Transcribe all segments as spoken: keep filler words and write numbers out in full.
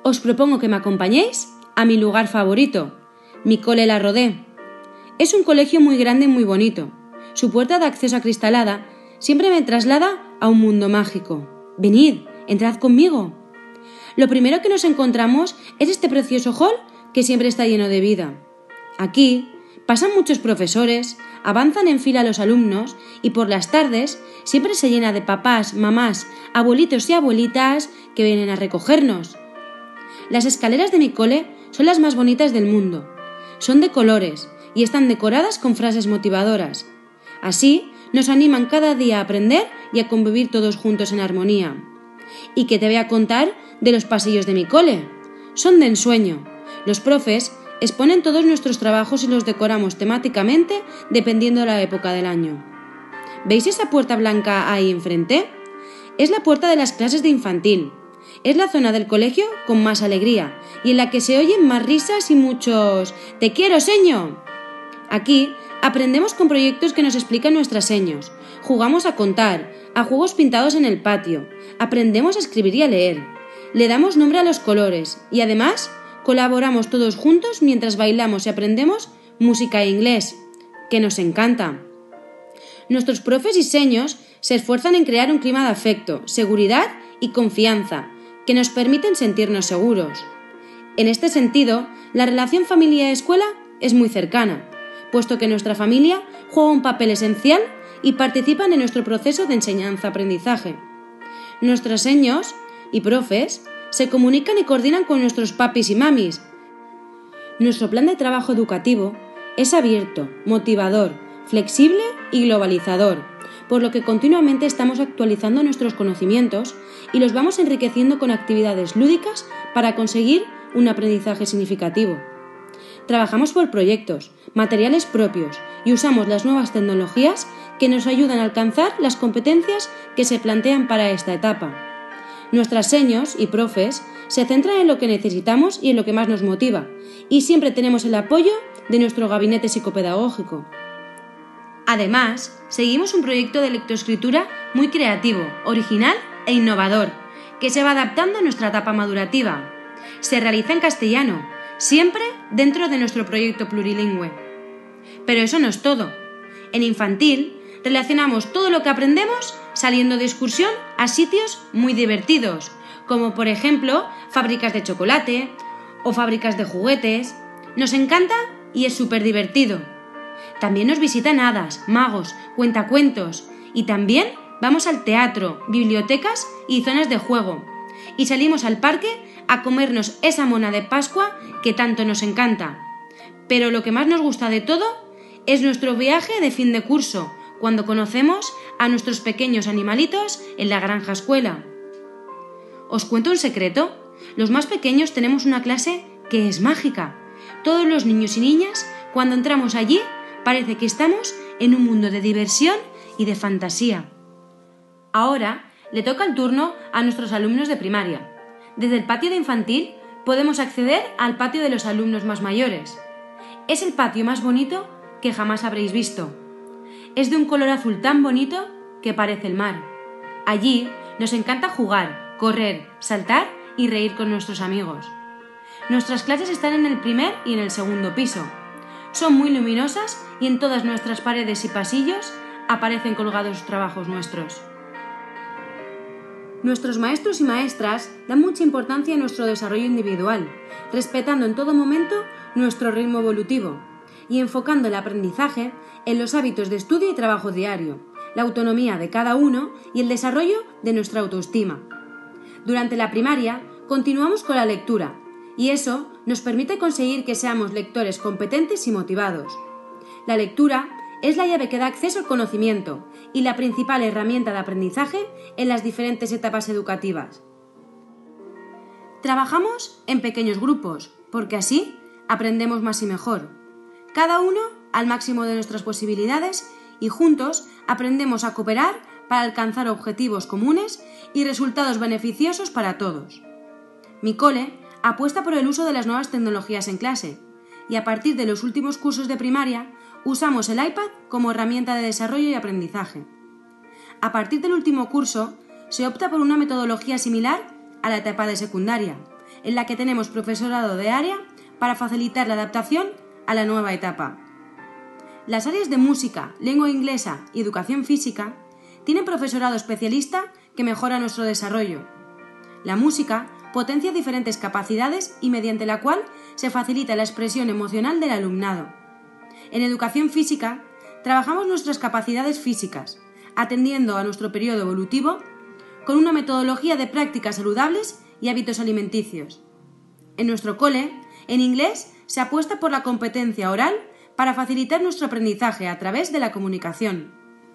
os propongo que me acompañéis a mi lugar favorito, mi cole La Rodé. Es un colegio muy grande y muy bonito. Su puerta de acceso acristalada siempre me traslada a un mundo mágico. Venid, entrad conmigo. Lo primero que nos encontramos es este precioso hall que siempre está lleno de vida. Aquí pasan muchos profesores, avanzan en fila los alumnos y por las tardes siempre se llena de papás, mamás, abuelitos y abuelitas que vienen a recogernos. Las escaleras de mi cole son las más bonitas del mundo. Son de colores y están decoradas con frases motivadoras. Así nos animan cada día a aprender y a convivir todos juntos en armonía. ¿Y qué te voy a contar de los pasillos de mi cole? Son de ensueño. Los profes exponen todos nuestros trabajos y los decoramos temáticamente dependiendo de la época del año. ¿Veis esa puerta blanca ahí enfrente? Es la puerta de las clases de infantil. Es la zona del colegio con más alegría y en la que se oyen más risas y muchos «¡Te quiero, seño!». Aquí aprendemos con proyectos que nos explican nuestras seños, jugamos a contar, a juegos pintados en el patio, aprendemos a escribir y a leer, le damos nombre a los colores y además colaboramos todos juntos mientras bailamos y aprendemos música e inglés, que nos encanta. Nuestros profes y seños se esfuerzan en crear un clima de afecto, seguridad y confianza, que nos permiten sentirnos seguros. En este sentido, la relación familia-escuela es muy cercana, puesto que nuestra familia juega un papel esencial y participan en nuestro proceso de enseñanza-aprendizaje. Nuestros seños y profes se comunican y coordinan con nuestros papis y mamis. Nuestro plan de trabajo educativo es abierto, motivador, flexible y globalizador, por lo que continuamente estamos actualizando nuestros conocimientos y los vamos enriqueciendo con actividades lúdicas para conseguir un aprendizaje significativo. Trabajamos por proyectos, materiales propios y usamos las nuevas tecnologías que nos ayudan a alcanzar las competencias que se plantean para esta etapa. Nuestras seños y profes se centran en lo que necesitamos y en lo que más nos motiva, y siempre tenemos el apoyo de nuestro gabinete psicopedagógico. Además, seguimos un proyecto de lectoescritura muy creativo, original e innovador, que se va adaptando a nuestra etapa madurativa. Se realiza en castellano, siempre dentro de nuestro proyecto plurilingüe. Pero eso no es todo. En infantil, relacionamos todo lo que aprendemos saliendo de excursión a sitios muy divertidos, como por ejemplo fábricas de chocolate o fábricas de juguetes. Nos encanta y es súper divertido. También nos visitan hadas, magos, cuentacuentos y también vamos al teatro, bibliotecas y zonas de juego. Y salimos al parque a comernos esa mona de Pascua que tanto nos encanta. Pero lo que más nos gusta de todo es nuestro viaje de fin de curso, cuando conocemos a nuestros pequeños animalitos en la granja escuela. ¿Os cuento un secreto? Los más pequeños tenemos una clase que es mágica. Todos los niños y niñas, cuando entramos allí, parece que estamos en un mundo de diversión y de fantasía. Ahora le toca el turno a nuestros alumnos de primaria. Desde el patio de infantil podemos acceder al patio de los alumnos más mayores. Es el patio más bonito que jamás habréis visto. Es de un color azul tan bonito que parece el mar. Allí nos encanta jugar, correr, saltar y reír con nuestros amigos. Nuestras clases están en el primer y en el segundo piso. Son muy luminosas y en todas nuestras paredes y pasillos aparecen colgados trabajos nuestros. Nuestros maestros y maestras dan mucha importancia a nuestro desarrollo individual, respetando en todo momento nuestro ritmo evolutivo y enfocando el aprendizaje en los hábitos de estudio y trabajo diario, la autonomía de cada uno y el desarrollo de nuestra autoestima. Durante la primaria continuamos con la lectura y eso nos permite conseguir que seamos lectores competentes y motivados. La lectura es la llave que da acceso al conocimiento y la principal herramienta de aprendizaje en las diferentes etapas educativas. Trabajamos en pequeños grupos, porque así aprendemos más y mejor. Cada uno al máximo de nuestras posibilidades y juntos aprendemos a cooperar para alcanzar objetivos comunes y resultados beneficiosos para todos. Mi cole apuesta por el uso de las nuevas tecnologías en clase y a partir de los últimos cursos de primaria usamos el iPad como herramienta de desarrollo y aprendizaje. A partir del último curso se opta por una metodología similar a la etapa de secundaria, en la que tenemos profesorado de área para facilitar la adaptación a la nueva etapa. Las áreas de música, lengua inglesa y educación física tienen profesorado especialista que mejora nuestro desarrollo. La música potencia diferentes capacidades y mediante la cual se facilita la expresión emocional del alumnado. En educación física, trabajamos nuestras capacidades físicas, atendiendo a nuestro periodo evolutivo con una metodología de prácticas saludables y hábitos alimenticios. En nuestro cole, en inglés, se apuesta por la competencia oral para facilitar nuestro aprendizaje a través de la comunicación.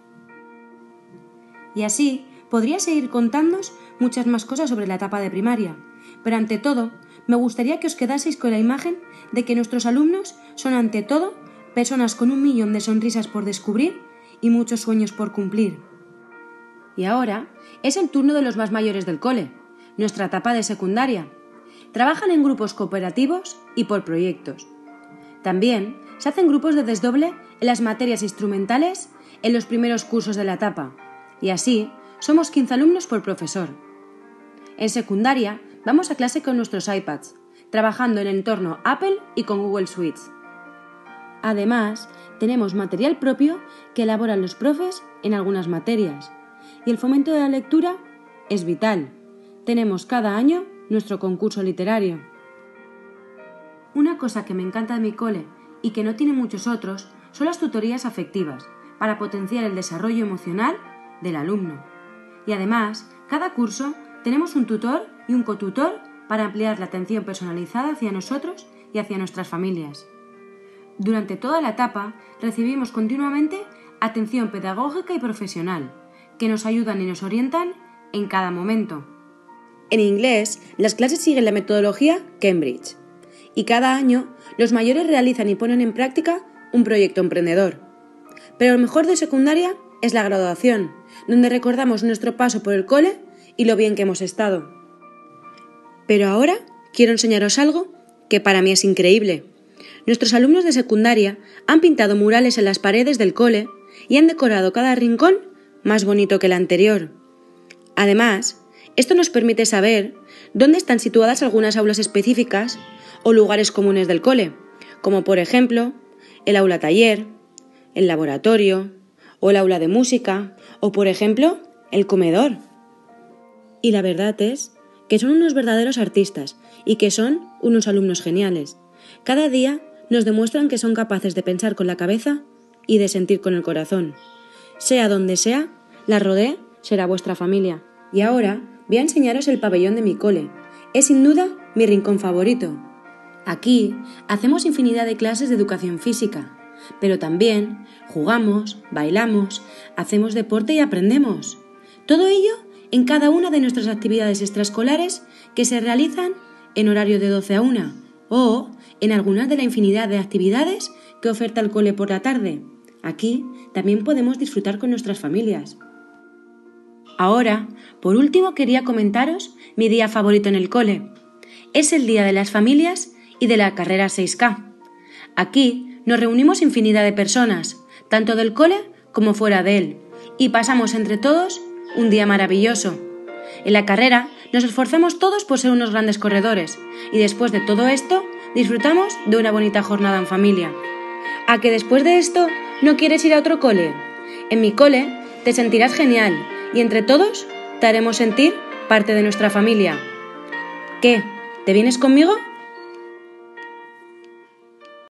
Y así, podría seguir contándoos muchas más cosas sobre la etapa de primaria, pero ante todo, me gustaría que os quedaseis con la imagen de que nuestros alumnos son ante todo personas con un millón de sonrisas por descubrir y muchos sueños por cumplir. Y ahora es el turno de los más mayores del cole, nuestra etapa de secundaria. Trabajan en grupos cooperativos y por proyectos. También se hacen grupos de desdoble en las materias instrumentales en los primeros cursos de la etapa, y así somos quince alumnos por profesor. En secundaria vamos a clase con nuestros iPads, trabajando en el entorno Apple y con Google Suites. Además, tenemos material propio que elaboran los profes en algunas materias, y el fomento de la lectura es vital. Tenemos cada año nuestro concurso literario. Una cosa que me encanta de mi cole y que no tiene muchos otros son las tutorías afectivas para potenciar el desarrollo emocional del alumno. Y además, cada curso tenemos un tutor y un cotutor para ampliar la atención personalizada hacia nosotros y hacia nuestras familias. Durante toda la etapa recibimos continuamente atención pedagógica y profesional, que nos ayudan y nos orientan en cada momento. En inglés, las clases siguen la metodología Cambridge, y cada año los mayores realizan y ponen en práctica un proyecto emprendedor. Pero lo mejor de secundaria es la graduación, donde recordamos nuestro paso por el cole y lo bien que hemos estado. Pero ahora quiero enseñaros algo que para mí es increíble. Nuestros alumnos de secundaria han pintado murales en las paredes del cole y han decorado cada rincón más bonito que el anterior. Además, esto nos permite saber dónde están situadas algunas aulas específicas o lugares comunes del cole, como por ejemplo el aula taller, el laboratorio o el aula de música o por ejemplo el comedor. Y la verdad es que son unos verdaderos artistas y que son unos alumnos geniales. Cada día nos demuestran que son capaces de pensar con la cabeza y de sentir con el corazón. Sea donde sea, la Rodé será vuestra familia. Y ahora voy a enseñaros el pabellón de mi cole. Es sin duda mi rincón favorito. Aquí hacemos infinidad de clases de educación física, pero también jugamos, bailamos, hacemos deporte y aprendemos. Todo ello en cada una de nuestras actividades extraescolares que se realizan en horario de doce a una o en algunas de la infinidad de actividades que oferta el cole por la tarde. Aquí también podemos disfrutar con nuestras familias. Ahora, por último, quería comentaros mi día favorito en el cole. Es el día de las familias y de la carrera seis K. Aquí nos reunimos infinidad de personas, tanto del cole como fuera de él, y pasamos entre todos un día maravilloso. En la carrera nos esforzamos todos por ser unos grandes corredores y después de todo esto disfrutamos de una bonita jornada en familia. ¿A que después de esto no quieres ir a otro cole? En mi cole te sentirás genial y entre todos te haremos sentir parte de nuestra familia. ¿Qué? ¿Te vienes conmigo?